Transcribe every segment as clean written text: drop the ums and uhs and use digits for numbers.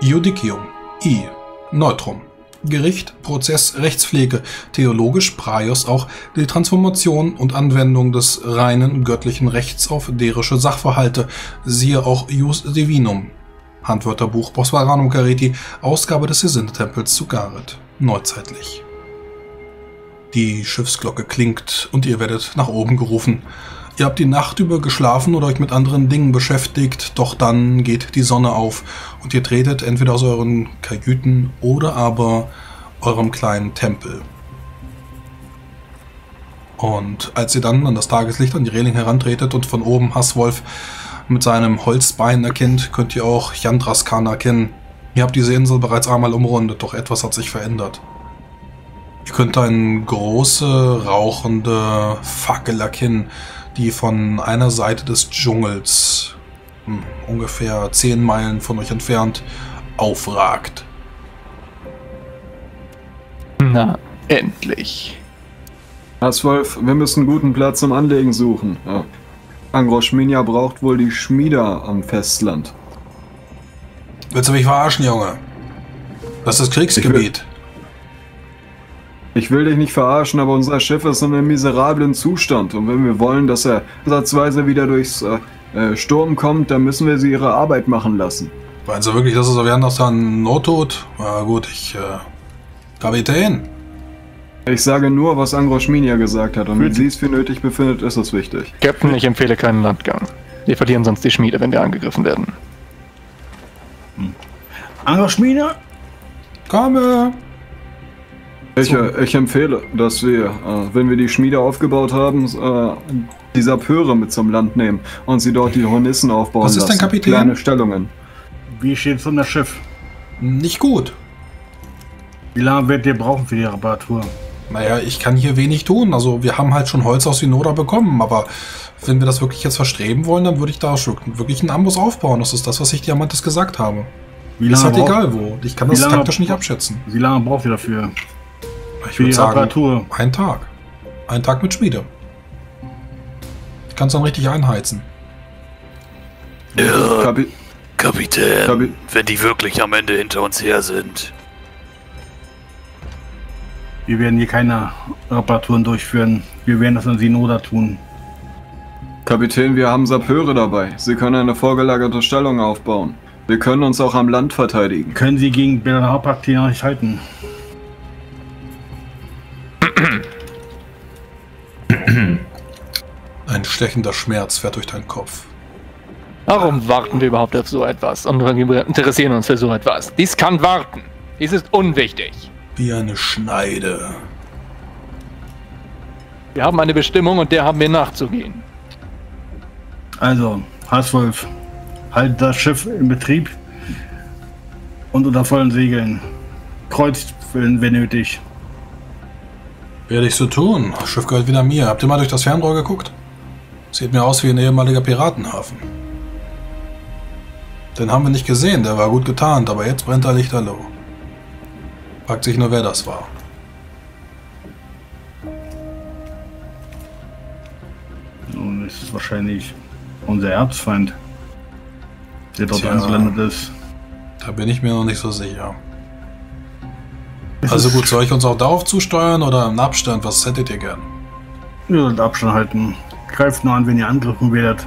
Judicium. I. Neutrum. Gericht, Prozess, Rechtspflege, theologisch, Praios auch die Transformation und Anwendung des reinen göttlichen Rechts auf derische Sachverhalte, siehe auch Ius Divinum. Handwörterbuch Bosvaranum Careti, Ausgabe des Gesindetempels zu Gareth, neuzeitlich. Die Schiffsglocke klingt und ihr werdet nach oben gerufen. Ihr habt die Nacht über geschlafen oder euch mit anderen Dingen beschäftigt, doch dann geht die Sonne auf und ihr tretet entweder aus euren Kajüten oder aber eurem kleinen Tempel. Und als ihr dann an das Tageslicht an die Reling herantretet und von oben Hasswolf mit seinem Holzbein erkennt, könnt ihr auch Chandraskan erkennen. Ihr habt diese Insel bereits einmal umrundet, doch etwas hat sich verändert. Ihr könnt eine große, rauchende Fackel erkennen, die von einer Seite des Dschungels, ungefähr 10 Meilen von euch entfernt, aufragt. Na, endlich. Hasswolf, wir müssen einen guten Platz zum Anlegen suchen. Ja. Angroschminia braucht wohl die Schmieder am Festland. Willst du mich verarschen, Junge? Das ist das Kriegsgebiet. Ich will dich nicht verarschen, aber unser Schiff ist in einem miserablen Zustand. Und wenn wir wollen, dass er ansatzweise wieder durchs Sturm kommt, dann müssen wir sie ihre Arbeit machen lassen. Meinen Sie wirklich, dass es so werden, dass da ein Not tut? Na gut, Kapitän? Ich sage nur, was Angroschminia gesagt hat. Und wenn sie es für nötig befindet, ist es wichtig. Captain, ich empfehle keinen Landgang. Wir verlieren sonst die Schmiede, wenn wir angegriffen werden. Angroschminia? Komme! Ich empfehle, dass wir, wenn wir die Schmiede aufgebaut haben, die Sappeure mit zum Land nehmen und sie dort die Hornissen aufbauen lassen. Was ist denn, Kapitän? Kleine Stellungen. Wie steht es um das Schiff? Nicht gut. Wie lange werdet ihr brauchen für die Reparatur? Naja, ich kann hier wenig tun. Also wir haben halt schon Holz aus Sinora bekommen, aber wenn wir das wirklich jetzt verstreben wollen, dann würde ich da wirklich einen Amboss aufbauen. Das ist das, was ich Diamantes gesagt habe. Ist halt egal wo. Ich kann das taktisch nicht abschätzen. Wie lange braucht ihr dafür? Ich würde sagen, einen Tag. Einen Tag mit Schmiede. Ich kann es dann richtig einheizen. Ja, Kapitän, wenn die wirklich am Ende hinter uns her sind. Wir werden hier keine Reparaturen durchführen. Wir werden das in Sinoda tun. Kapitän, wir haben Sappeure dabei. Sie können eine vorgelagerte Stellung aufbauen. Wir können uns auch am Land verteidigen. Können Sie gegen Belhapak nicht halten? Ein stechender Schmerz fährt durch deinen Kopf. Warum warten wir überhaupt auf so etwas und wir interessieren uns für so etwas? Dies kann warten. Dies ist unwichtig. Wie eine Schneide. Wir haben eine Bestimmung und der haben wir nachzugehen. Also, Hasswolf, halt das Schiff in Betrieb und unter vollen Segeln. Kreuzt, wenn nötig. Werde ich so tun. Das Schiff gehört wieder mir. Habt ihr mal durch das Fernrohr geguckt? Sieht mir aus wie ein ehemaliger Piratenhafen. Den haben wir nicht gesehen, der war gut getarnt, aber jetzt brennt er lichterloh. Fragt sich nur, wer das war. Nun ist es wahrscheinlich unser Erzfeind, der dort angelandet ist. Da bin ich mir noch nicht so sicher. Also gut, soll ich uns auch darauf zusteuern oder im Abstand? Was hättet ihr gern? Ihr sollt Abstand halten. Greift nur an, wenn ihr angegriffen werdet.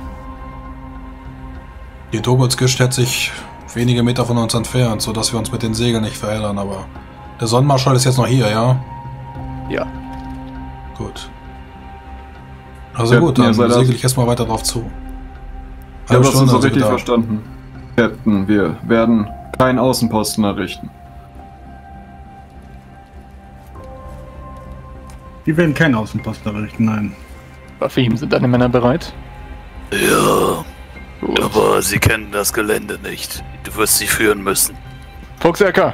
Die Togotsgischt hält sich wenige Meter von uns entfernt, sodass wir uns mit den Segeln nicht verheddern, aber der Sonnenmarschall ist jetzt noch hier, ja? Ja. Gut. Also gut, dann segel ich erstmal weiter drauf zu. Ich habe das so richtig verstanden. Captain, wir werden keinen Außenposten errichten. Wir werden keinen Außenposten errichten, nein. Für ihn sind deine Männer bereit? Ja, Gut. aber sie kennen das Gelände nicht. Du wirst sie führen müssen. Fuchsecker!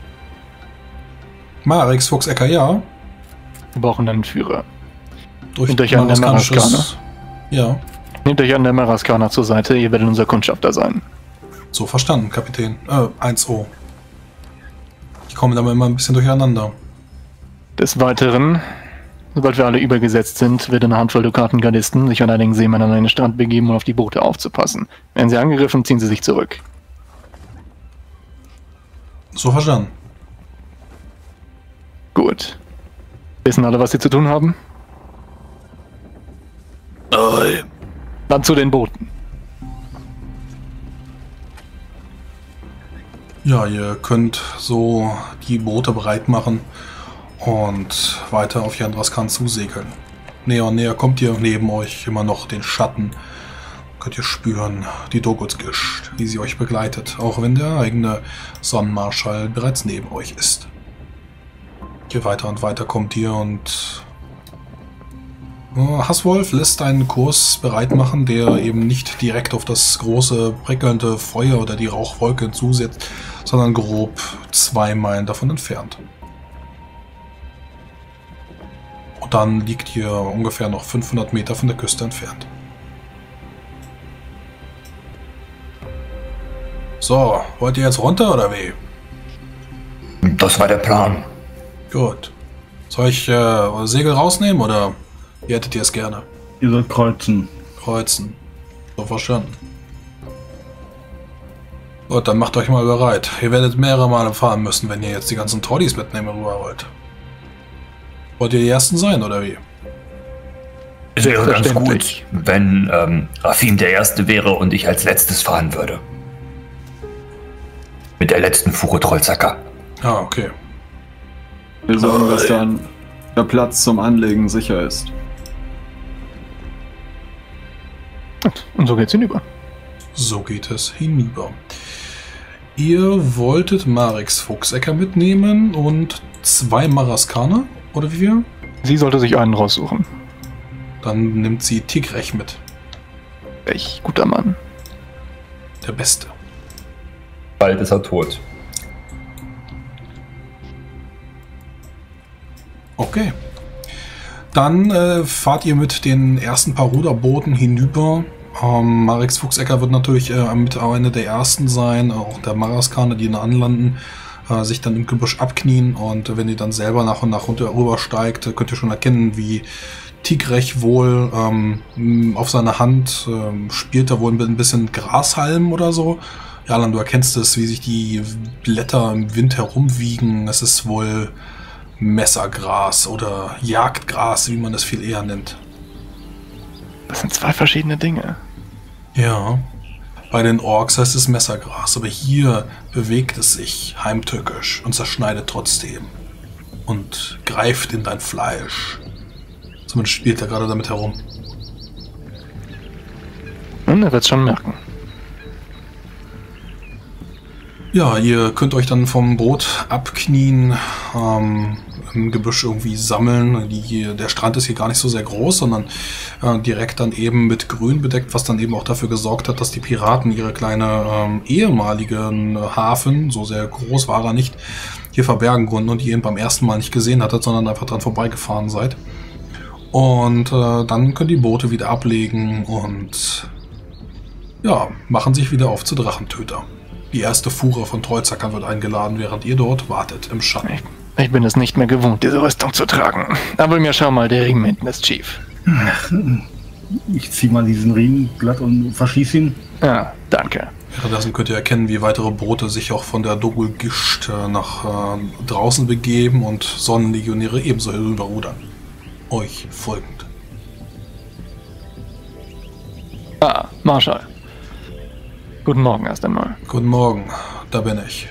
Marix Fuchsecker, ja. Wir brauchen einen Führer. Durch euch an der Maraskana. Ja. Nehmt euch an der Maraskana zur Seite, ihr werdet unser Kundschafter sein. So verstanden, Kapitän. 1O. Ich komme damit immer ein bisschen durcheinander. Des Weiteren, sobald wir alle übergesetzt sind, wird eine Handvoll Dukaten-Gardisten sich an einigen Seemännern an den Strand begeben, um auf die Boote aufzupassen. Werden sie angegriffen, ziehen sie sich zurück. So verstanden. Gut. Wissen alle, was sie zu tun haben? Nein. Dann zu den Booten. Ja, ihr könnt so die Boote bereit machen und weiter auf Chandraskan zusegeln. Näher und näher kommt ihr, neben euch immer noch den Schatten. Könnt ihr spüren, die Dogut's-Gischt, wie sie euch begleitet, auch wenn der eigene Sonnenmarschall bereits neben euch ist. Je weiter und weiter kommt ihr und Hasswolf lässt einen Kurs bereit machen, der eben nicht direkt auf das große, prickelnde Feuer oder die Rauchwolke zusetzt, sondern grob 2 Meilen davon entfernt. Und dann liegt ihr ungefähr noch 500 Meter von der Küste entfernt. So, wollt ihr jetzt runter oder wie? Das war der Plan. Gut. Soll ich Segel rausnehmen oder wie hättet ihr es gerne? Ihr sollt kreuzen. Kreuzen. So verstanden. Gut, dann macht euch mal bereit. Ihr werdet mehrere Male fahren müssen, wenn ihr jetzt die ganzen Toddies mitnehmen rüber wollt. Wollt ihr die Ersten sein, oder wie? Es wäre ganz gut, wenn Rafim der Erste wäre und ich als Letztes fahren würde. Mit der letzten Fuhre Trollzacker. Ah, okay. Wir sorgen, dass dann der Platz zum Anlegen sicher ist. Und so geht's hinüber. So geht es hinüber. Ihr wolltet Mareks Fuchsecker mitnehmen und 2 Maraskaner, oder wie viel? Sie sollte sich einen raussuchen. Dann nimmt sie Tigrech mit. Welch guter Mann. Der Beste. Bald ist er tot. Okay. Dann fahrt ihr mit den ersten paar Ruderbooten hinüber. Mareks Fuchsecker wird natürlich mit einer der ersten sein, auch der Maraskaner, die anlanden, sich dann im Gebüsch abknien, und wenn ihr dann selber nach und nach rübersteigt, könnt ihr schon erkennen, wie Tigrech wohl auf seiner Hand spielt er wohl ein bisschen Grashalm oder so. Ja, Alan, du erkennst es, wie sich die Blätter im Wind herumwiegen. Es ist wohl Messergras oder Jagdgras, wie man es viel eher nennt. Das sind 2 verschiedene Dinge. Ja, bei den Orks heißt es Messergras, aber hier bewegt es sich heimtückisch und zerschneidet trotzdem und greift in dein Fleisch. Zumindest spielt er gerade damit herum. Und er wird's schon merken. Ja, ihr könnt euch dann vom Boot abknien, im Gebüsch irgendwie sammeln. Der Strand ist hier gar nicht so sehr groß, sondern direkt dann eben mit Grün bedeckt, was dann eben auch dafür gesorgt hat, dass die Piraten ihre kleine ehemaligen Hafen, so sehr groß war er nicht, hier verbergen konnten und die eben beim ersten Mal nicht gesehen hattet, sondern einfach dran vorbeigefahren seid. Und dann können die Boote wieder ablegen und ja, machen sich wieder auf zu Drachentöter. Die erste Fuhre von Trollzackern wird eingeladen, während ihr dort wartet im Schatten. Ich bin es nicht mehr gewohnt, diese Rüstung zu tragen. Aber mir schau mal, der Riemen hinten ist schief. Ich zieh mal diesen Riemen glatt und verschieß ihn. Ja, danke. Währenddessen könnt ihr erkennen, wie weitere Boote sich auch von der Dogul-Gischt nach draußen begeben und Sonnenlegionäre ebenso herüberrudern. Euch folgend. Ah, Marschall. Guten Morgen erst einmal. Guten Morgen, da bin ich.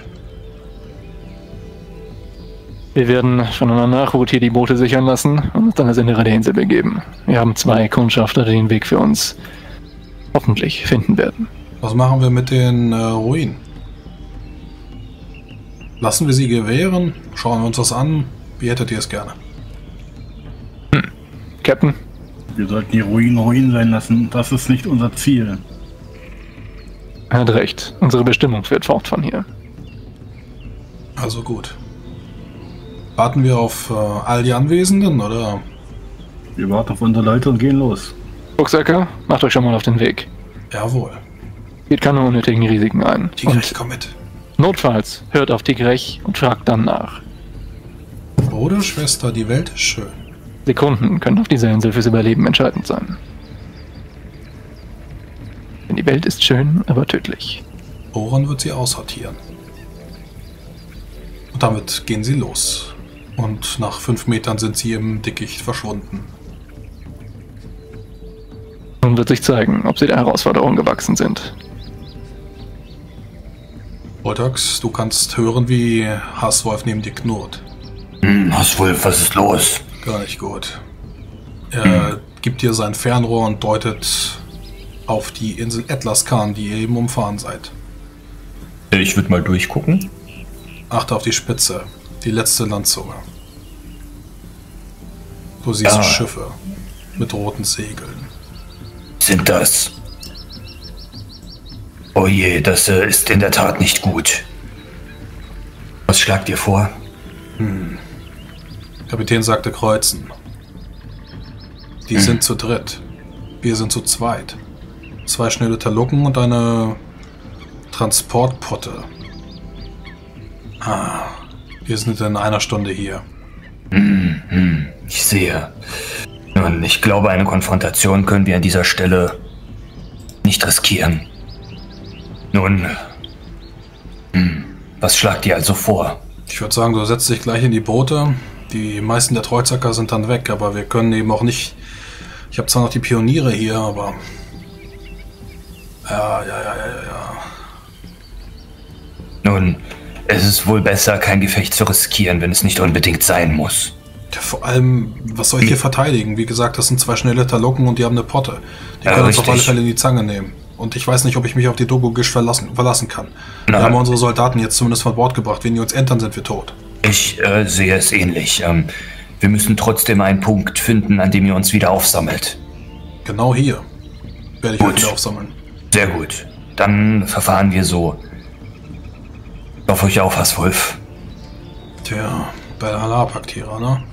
Wir werden von einer Nachhut hier die Boote sichern lassen und uns dann das Innere der Insel begeben. Wir haben 2 Kundschafter, die den Weg für uns hoffentlich finden werden. Was machen wir mit den Ruinen? Lassen wir sie gewähren? Schauen wir uns das an? Wie hättet ihr es gerne? Captain? Wir sollten die Ruinen sein lassen. Das ist nicht unser Ziel. Er hat recht. Unsere Bestimmung führt fort von hier. Also gut. Warten wir auf all die Anwesenden, oder? Wir warten auf unsere Leute und gehen los. Fuchsecker, macht euch schon mal auf den Weg. Jawohl. Geht keine unnötigen Risiken ein. Tigrech, komm mit. Notfalls hört auf Tigrech und fragt dann nach. Bruder, Schwester, die Welt ist schön. Sekunden können auf dieser Insel fürs Überleben entscheidend sein. Denn die Welt ist schön, aber tödlich. Oren wird sie aussortieren. Und damit gehen sie los. Und nach 5 Metern sind sie im Dickicht verschwunden. Nun wird sich zeigen, ob sie der Herausforderung gewachsen sind. Voltax, du kannst hören, wie Hasswolf neben dir knurrt. Hasswolf, was ist los? Gar nicht gut. Er gibt dir sein Fernrohr und deutet auf die Insel Atlaskan, die ihr eben umfahren seid. Ich würde mal durchgucken. Achte auf die Spitze, die letzte Landzunge. Du siehst Schiffe mit roten Segeln. Sind das? Oh je, das ist in der Tat nicht gut. Was schlagt ihr vor? Kapitän sagte kreuzen. Die sind zu dritt. Wir sind zu zweit. 2 schnelle Talucken und eine Transportpotte. Wir sind in einer Stunde hier. Ich sehe. Nun, ich glaube, eine Konfrontation können wir an dieser Stelle nicht riskieren. Nun, was schlagt ihr also vor? Ich würde sagen, du setzt dich gleich in die Boote. Die meisten der Treuzacker sind dann weg, aber wir können eben auch nicht... Ich habe zwar noch die Pioniere hier, aber... Ja. Nun, es ist wohl besser, kein Gefecht zu riskieren, wenn es nicht unbedingt sein muss. Ja, vor allem, was soll ich hier verteidigen? Wie gesagt, das sind 2 schnelle Talucken und die haben eine Potte. Die können uns auf alle Fälle in die Zange nehmen. Und ich weiß nicht, ob ich mich auf die Dogo-Gisch verlassen kann. Wir haben unsere Soldaten jetzt zumindest von Bord gebracht. Wenn die uns entern, sind wir tot. Ich sehe es ähnlich. Wir müssen trotzdem einen Punkt finden, an dem ihr uns wieder aufsammelt. Genau hier werde ich euch wieder aufsammeln. Sehr gut. Dann verfahren wir so. Auf euch auf, Hasswolf. Tja, bei der Alarpaktierer, ne?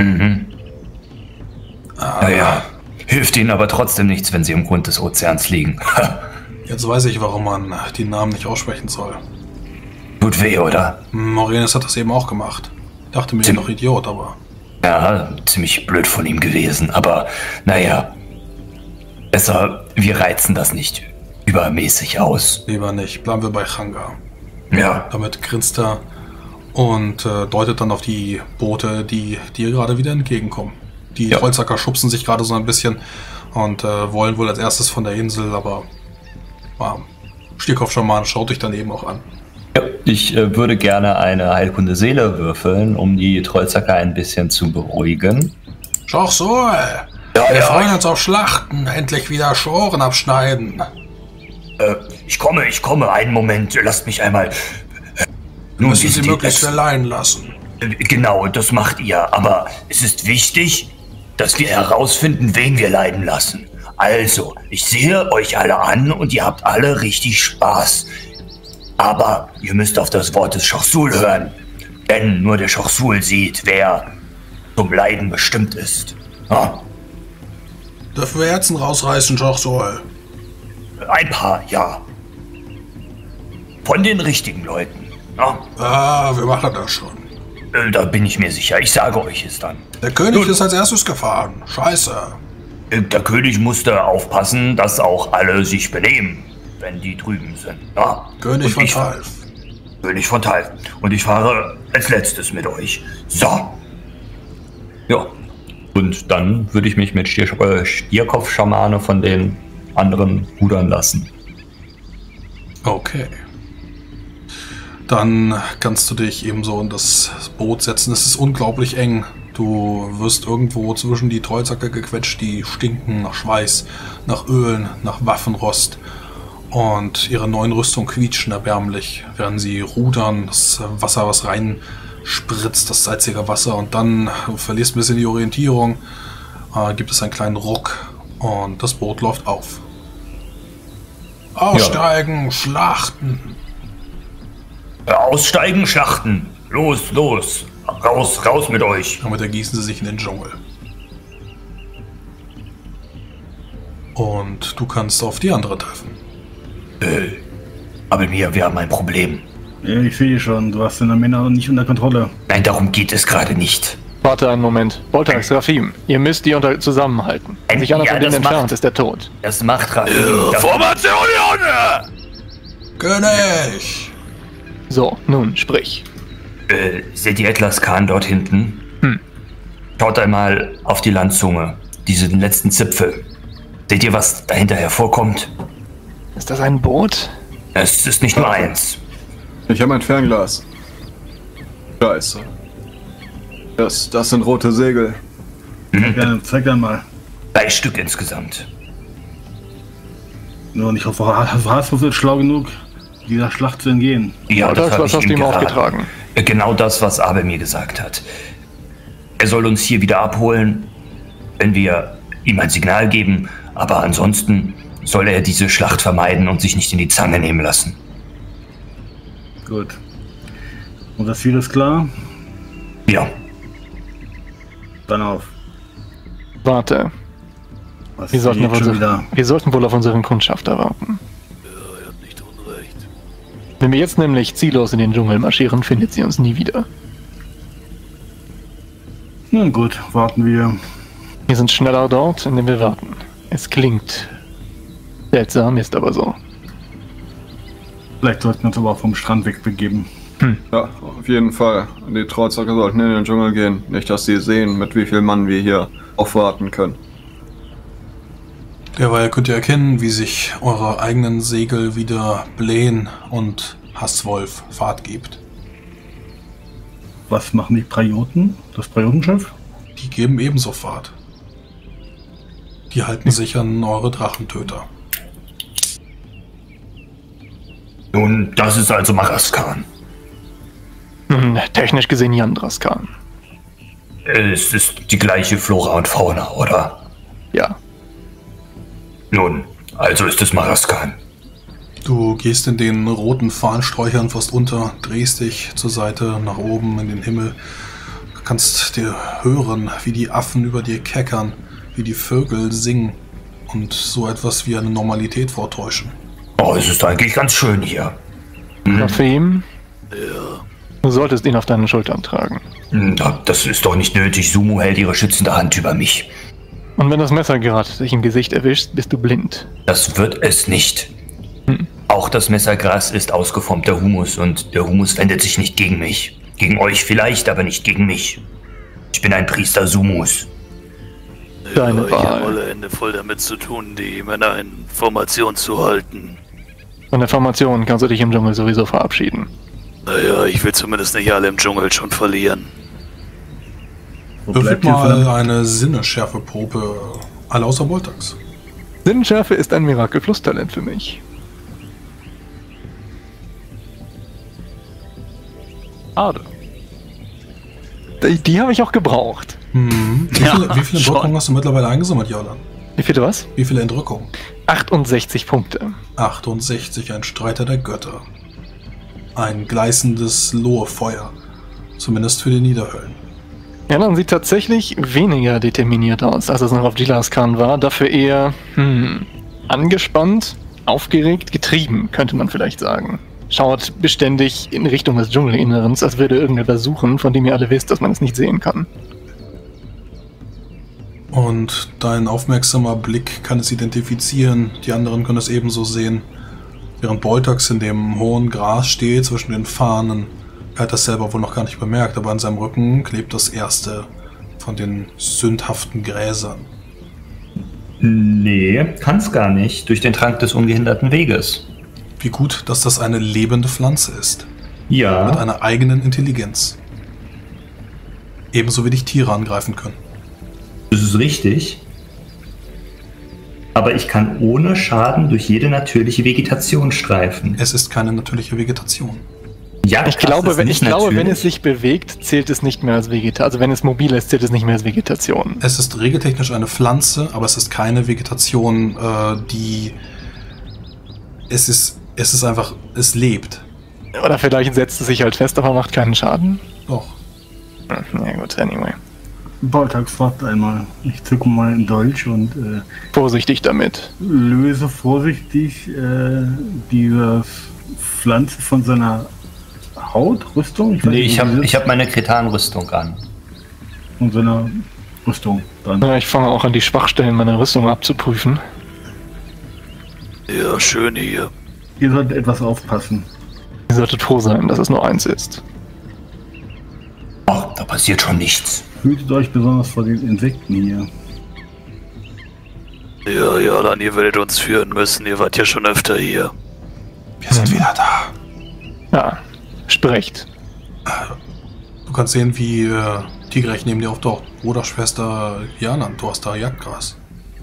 Naja, hilft ihnen aber trotzdem nichts, wenn sie im Grund des Ozeans liegen. Jetzt weiß ich, warum man die Namen nicht aussprechen soll. Tut weh, oder? Morenes hat das eben auch gemacht. Dachte mir noch Idiot, aber... Ja, ziemlich blöd von ihm gewesen, aber naja. Besser, wir reizen das nicht übermäßig aus. Lieber nicht, bleiben wir bei Changa. Ja. Damit grinst er und deutet dann auf die Boote, die dir gerade wieder entgegenkommen. Die Trollzacker schubsen sich gerade so ein bisschen und wollen wohl als erstes von der Insel, aber Stierkopf-Schaman schaut dich dann eben auch an. Ja, ich würde gerne eine Heilkunde Seele würfeln, um die Trollzacker ein bisschen zu beruhigen. Schau so, wir freuen uns auf Schlachten, endlich wieder Schoren abschneiden. Ich komme, einen Moment, lasst mich einmal... Nun müssen Sie möglichst verleihen lassen. Genau, das macht ihr, aber es ist wichtig, dass wir herausfinden, wen wir leiden lassen. Also, ich sehe euch alle an und ihr habt alle richtig Spaß. Aber ihr müsst auf das Wort des Schachsul hören, denn nur der Schachsul sieht, wer zum Leiden bestimmt ist. Dürfen wir Herzen rausreißen, Schachsul? Ein paar, ja. Von den richtigen Leuten. Wir machen das schon. Da bin ich mir sicher. Ich sage euch es dann. Der König ist als erstes gefahren. Scheiße. Der König musste aufpassen, dass auch alle sich benehmen, wenn die drüben sind. König von Talf. König von Talf. Und ich fahre als letztes mit euch. So. Ja. Und dann würde ich mich mit Stierkopf-Schamane von den anderen rudern lassen. Okay. Dann kannst du dich ebenso in das Boot setzen. Es ist unglaublich eng. Du wirst irgendwo zwischen die Trollzacker gequetscht, die stinken nach Schweiß, nach Ölen, nach Waffenrost. Und ihre neuen Rüstungen quietschen erbärmlich, während sie rudern, das Wasser, was reinspritzt, das salzige Wasser. Und dann verlierst ein bisschen die Orientierung, gibt es einen kleinen Ruck und das Boot läuft auf. Aussteigen, schlachten. Aussteigen, schlachten. Los. Raus mit euch. Damit ergießen sie sich in den Dschungel. Und du kannst auf die andere treffen. Aber wir haben ein Problem. Ja, ich sehe schon, du hast deine Männer nicht unter Kontrolle. Nein, darum geht es gerade nicht. Warte einen Moment. Voltax, Rafim, ihr müsst die zusammenhalten. Wenn sich einer von denen entfernt, ist er tot. Das macht Rafim. Formation, Junge! König! So, nun, sprich. Seht ihr Atlas Khan dort hinten? Schaut einmal auf die Landzunge, diesen letzten Zipfel. Seht ihr, was dahinter hervorkommt? Ist das ein Boot? Es ist nicht nur eins. Ich habe ein Fernglas. Scheiße. Das sind rote Segel. Zeig dann mal. 3 Stück insgesamt. Nur und ich hoffe, Hasbro ist schlau genug, dieser Schlacht zu entgehen. Ja, das hab was ich hast du ihm geraten. aufgetragen. Genau das, was Abe mir gesagt hat. Er soll uns hier wieder abholen, wenn wir ihm ein Signal geben, aber ansonsten soll er diese Schlacht vermeiden und sich nicht in die Zange nehmen lassen. Gut. Und das Ziel ist klar? Ja, Dann auf. Warte, Was wir sollten, geht schon wieder? wir sollten wohl auf unseren Kundschafter warten. Er hat nicht unrecht. Wenn wir jetzt nämlich ziellos in den Dschungel marschieren, findet sie uns nie wieder. Nun gut, warten wir. Wir sind schneller dort, indem wir warten. Es klingt seltsam, ist aber so. Vielleicht sollten wir uns aber auch vom Strand wegbegeben. Ja, auf jeden Fall. Die Trauzeuge sollten in den Dschungel gehen. Nicht, dass sie sehen, mit wie viel Mann wir hier aufwarten können. Derweil könnt ihr erkennen, wie sich eure eigenen Segel wieder blähen und Hasswolf Fahrt gibt. Was machen die Prioten? Das Priotenschiff? Die geben ebenso Fahrt. Die halten sich an eure Drachentöter. nun, das ist also Maraskan. Technisch gesehen Yandras Khan. Es ist die gleiche Flora und Fauna, oder? Ja. Nun, also ist es Maraskan. Du gehst in den roten Fahnensträuchern fast unter, drehst dich zur Seite, nach oben in den Himmel. Du kannst dir hören, wie die Affen über dir keckern, wie die Vögel singen und so etwas wie eine Normalität vortäuschen. Oh, es ist eigentlich ganz schön hier. Rafim, Ja, du solltest ihn auf deinen Schultern tragen. Das ist doch nicht nötig. Sumu hält ihre schützende Hand über mich. Und wenn das Messer gerade dich im Gesicht erwischt, bist du blind. Das wird es nicht. Auch das Messergras ist ausgeformter Humus und der Humus wendet sich nicht gegen mich. Gegen euch vielleicht, aber nicht gegen mich. Ich bin ein Priester Sumus. Deine ich habe Wahl. alle Hände voll damit zu tun, die Männer in Formation zu halten. Von der Formation kannst du dich im Dschungel sowieso verabschieden. Naja, ich will zumindest nicht alle im Dschungel schon verlieren. Wo Würfelt bleibt ihr mal verdammt? eine Sinnesschärfe-Probe, alle außer Voltax. Sinnschärfe ist ein Mirakel-Plus-Talent für mich. Schade. Die habe ich auch gebraucht. Wie viele Entrückungen hast du mittlerweile eingesammelt, Jordan? Wie viel was? Wie viele Entrückungen? 68 Punkte. 68, ein Streiter der Götter. Ein gleißendes Lohfeuer. Zumindest für die Niederhöllen. Ja, dann sieht tatsächlich weniger determiniert aus, als es noch auf Jilas Khan war. Dafür eher angespannt, aufgeregt, getrieben, könnte man vielleicht sagen. Schaut beständig in Richtung des Dschungelinnerens, als würde irgendetwas suchen, von dem ihr alle wisst, dass man es nicht sehen kann. Und dein aufmerksamer Blick kann es identifizieren, die anderen können es ebenso sehen. Während Boltax in dem hohen Gras steht zwischen den Fahnen, er hat das selber wohl noch gar nicht bemerkt, aber an seinem Rücken klebt das erste von den sündhaften Gräsern. Nee, kann's gar nicht. Durch den Trank des ungehinderten Weges. Wie gut, dass das eine lebende Pflanze ist, mit Ja, einer eigenen Intelligenz. Ebenso wie dich Tiere angreifen können. das ist richtig. Aber ich kann ohne Schaden durch jede natürliche Vegetation streifen. Es ist keine natürliche Vegetation. Ja, Ich glaube, wenn es sich bewegt, zählt es nicht mehr als Vegetation. Also wenn es mobil ist, zählt es nicht mehr als Vegetation. Es ist regeltechnisch eine Pflanze, aber es ist keine Vegetation, es ist einfach, es lebt. Oder vielleicht setzt es sich halt fest, aber macht keinen Schaden. Doch. Na gut, anyway. Boltax fragt einmal. Ich zücke mal in Dolch und Vorsichtig damit. löse vorsichtig diese Pflanze von seiner Haut, Rüstung? Nee, ich weiß nicht, hab meine Kretan-Rüstung an. von seiner Rüstung dann. Ja, ich fange auch an, die Schwachstellen meiner Rüstung abzuprüfen. Ja, schön hier. Ihr solltet etwas aufpassen. Ihr solltet froh sein, dass es nur eins ist. Ach, da passiert schon nichts. Hütet euch besonders vor den Insekten hier. Ja, dann ihr werdet uns führen müssen. Ihr wart ja schon öfter hier. Wir sind wieder da. Ja, sprecht. Du kannst sehen, wie Tigrech neben dir auftaucht. Bruder, Schwester, Janan, du hast da Jagdgras.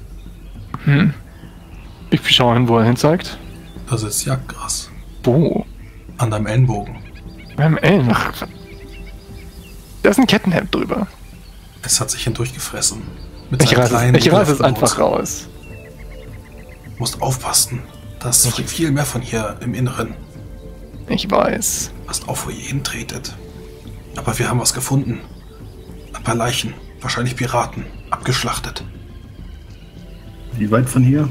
Ich schaue hin, wo er hin zeigt. Das ist Jagdgras. Wo? An deinem Ellenbogen. Beim Ellen. Da ist ein Kettenhemd drüber. Es hat sich hindurchgefressen. Mit Ich seinen kleinen, reiße es ekelhaften einfach Wurzeln. raus. Du musst aufpassen. Das ist viel mehr von hier im Inneren. Ich weiß. Passt auf, wo ihr hintretet. Aber wir haben was gefunden. Ein paar Leichen. Wahrscheinlich Piraten. Abgeschlachtet. Wie weit von hier?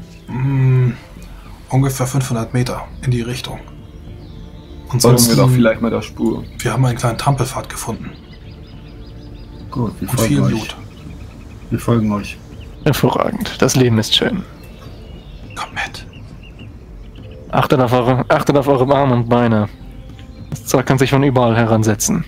Ungefähr 500 Meter in die Richtung. Und Folgen wir sonst, doch vielleicht mal der Spur. wir haben einen kleinen Trampelpfad gefunden. Gut, wir Und viel folgen Blut. euch. Wir folgen euch. Hervorragend. Das Leben ist schön. Komm mit. Achtet auf eure Arme und Beine. Das Zeug kann sich von überall heransetzen.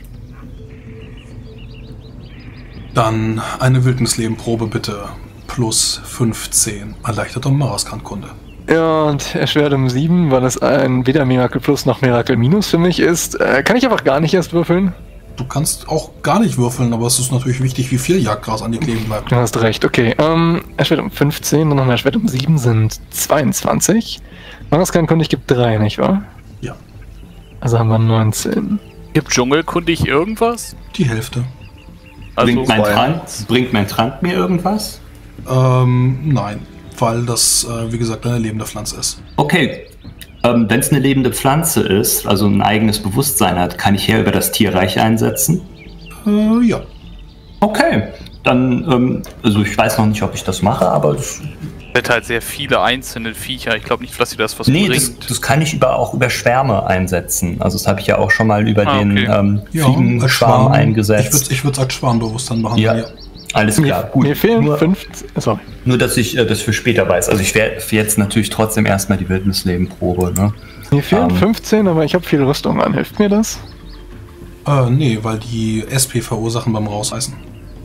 Dann eine Wildnislebenprobe bitte. Plus 15. Erleichterte Maraskan-Kunde. Ja, und erschwert um 7, weil es ein weder Miracle Plus noch Miracle Minus für mich ist. Kann ich einfach gar nicht erst würfeln? Du kannst auch gar nicht würfeln, aber es ist natürlich wichtig, wie viel Jagdgras an dir kleben bleibt. Du hast recht, okay. Erschwert um 15 und noch eine Erschwert um 7 sind 22. Maraskan-Kunde gibt 3, nicht wahr? Ja. Also haben wir 19. Gibt dschungelkundig irgendwas? Die Hälfte. Also, Bringt mein Trank mir irgendwas? Nein. Weil das, wie gesagt, eine lebende Pflanze ist. Okay. Wenn es eine lebende Pflanze ist, also ein eigenes Bewusstsein hat, kann ich hier über das Tierreich einsetzen? Ja. Okay. Dann, also ich weiß noch nicht, ob ich das mache, aber das... sind halt sehr viele einzelne Viecher. Ich glaube nicht, dass sie das was Nee, bringt. das kann ich auch über Schwärme einsetzen. Also das habe ich ja auch schon mal über den Ja, Fliegenschwarm als Schwarm eingesetzt. Ich würde es als Schwarmbewusstsein behandeln, ja. Alles klar, gut. Mir fehlen Nur- 15. Sorry. Nur, dass ich das für später weiß. Also ich werde jetzt natürlich trotzdem erstmal die Wildnislebenprobe, ne? Mir fehlen 15, aber ich habe viel Rüstung an. Hilft mir das? Nee, weil die SP verursachen beim Rausreißen.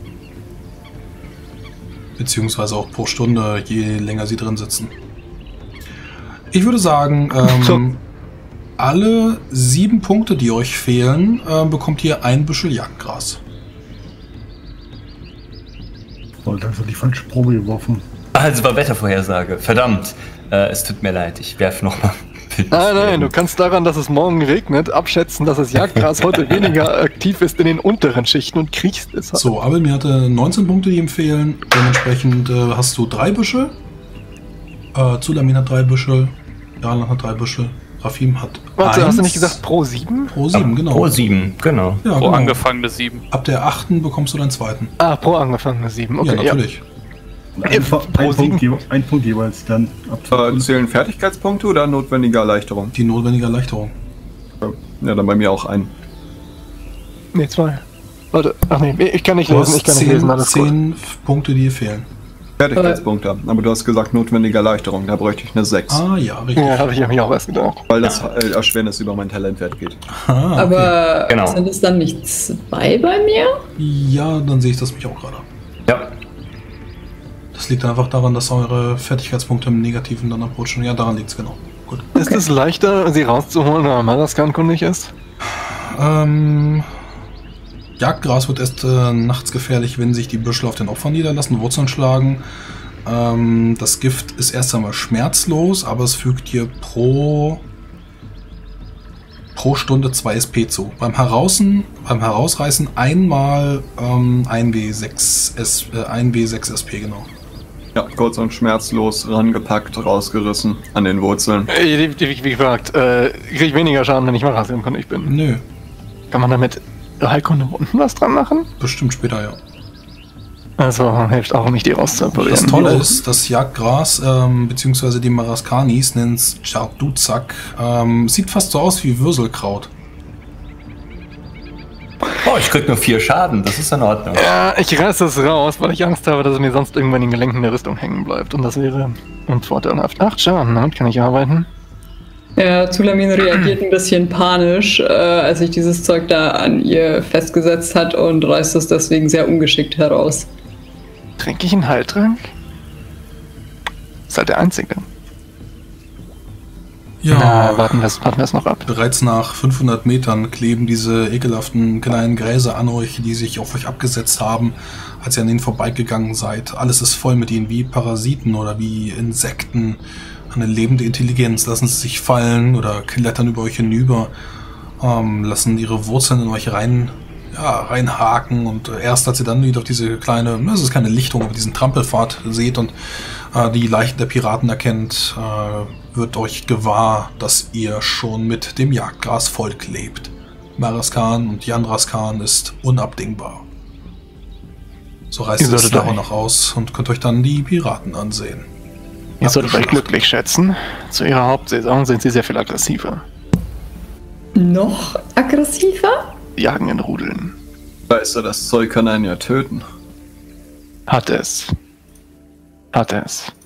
Beziehungsweise auch pro Stunde, je länger sie drin sitzen. Ich würde sagen, alle 7 Punkte, die euch fehlen, bekommt ihr ein Büschel Jagdgras. Wollte also die falsche Probe geworfen. Also war Wettervorhersage. Verdammt. Es tut mir leid. Ich werfe nochmal. Nein, du kannst daran, dass es morgen regnet, abschätzen, dass das Jagdgras heute weniger aktiv ist in den unteren Schichten und kriechst es. So, Abelmir hatte 19 Punkte, die ihm fehlen. Dementsprechend hast du 3 Büschel. Zulamin hat 3 Büschel. Jalan hat 3 Büschel. Rafim hat Warte, 1. hast du nicht gesagt pro 7? Pro 7, genau. Pro 7, genau. Ja, Pro genau. angefangene 7. Ab der 8. bekommst du deinen zweiten. Ah, pro angefangene 7. Okay, ja, natürlich. Ein Punkt jeweils dann. Zählen Fertigkeitspunkte oder notwendige Erleichterung? Die notwendige Erleichterung. Ja, dann bei mir auch ein. Nee, 2. Warte, ach nee, ich kann nicht Du lesen, hast ich kann nicht lesen, alles gut. 10 Punkte, die dir fehlen. Fertigkeitspunkte. Aber du hast gesagt notwendige Erleichterung. Da bräuchte ich eine 6. Ah ja, richtig. Ja, habe ich mir auch erst gedacht. Weil das Erschwernis über mein Talentwert geht. Ah, okay. Aber Genau. sind es dann nicht 2 bei mir? Ja, dann sehe ich das mich auch gerade. Ja. Das liegt einfach daran, dass eure Fertigkeitspunkte im Negativen dann abrutschen. Ja, daran liegt es genau. Gut. Ist es leichter, sie rauszuholen, wenn Maraskan kundig ist? Jagdgras wird erst nachts gefährlich, wenn sich die Büschel auf den Opfern niederlassen, Wurzeln schlagen. Das Gift ist erst einmal schmerzlos, aber es fügt dir pro Stunde 2 SP zu. Beim Herausreißen einmal 1W6 SP, genau. Ja, kurz und schmerzlos rangepackt, rausgerissen an den Wurzeln. Wie gesagt, kriege ich weniger Schaden, wenn ich Maraskan kundig bin. Nö, Kann man damit Heilkunde unten was dran machen? bestimmt später, ja. Also hilft auch nicht, die rauszuoperieren. Das Tolle ist, das Jagdgras, beziehungsweise die Maraskanis, nennen es Charduzak, sieht fast so aus wie Würselkraut. Oh, ich krieg nur 4 Schaden. Das ist in Ordnung. Ja, ich reiße es raus, weil ich Angst habe, dass es mir sonst irgendwann in den Gelenken der Rüstung hängen bleibt. Und das wäre unvorteilhaft. 8 Schaden, damit kann ich arbeiten. Ja, Zulamin reagiert ein bisschen panisch, als sich dieses Zeug da an ihr festgesetzt hat und reißt es deswegen sehr ungeschickt heraus. Trinke ich einen Heiltrank? Ist halt der einzige. Ja, Na, warten wir es noch ab. bereits nach 500 Metern kleben diese ekelhaften kleinen Gräser an euch, die sich auf euch abgesetzt haben, als ihr an ihnen vorbeigegangen seid. Alles ist voll mit ihnen, wie Parasiten oder wie Insekten. Eine lebende Intelligenz. Lassen sie sich fallen oder klettern über euch hinüber, lassen ihre Wurzeln in euch reinhaken und erst als ihr dann wieder auf diese kleine, es ist keine Lichtung, aber diesen Trampelpfad seht und die Leichen der Piraten erkennt, wird euch gewahr, dass ihr schon mit dem Jagdgras vollklebt. Maraskan und Yandraskan ist unabdingbar. So reißt ihr es nachher noch aus und könnt euch dann die Piraten ansehen. Ihr solltet euch glücklich schätzen. Zu ihrer Hauptsaison sind sie sehr viel aggressiver. Noch aggressiver? Jagen in Rudeln. Weißt du, das Zeug kann einen ja töten. Hat es.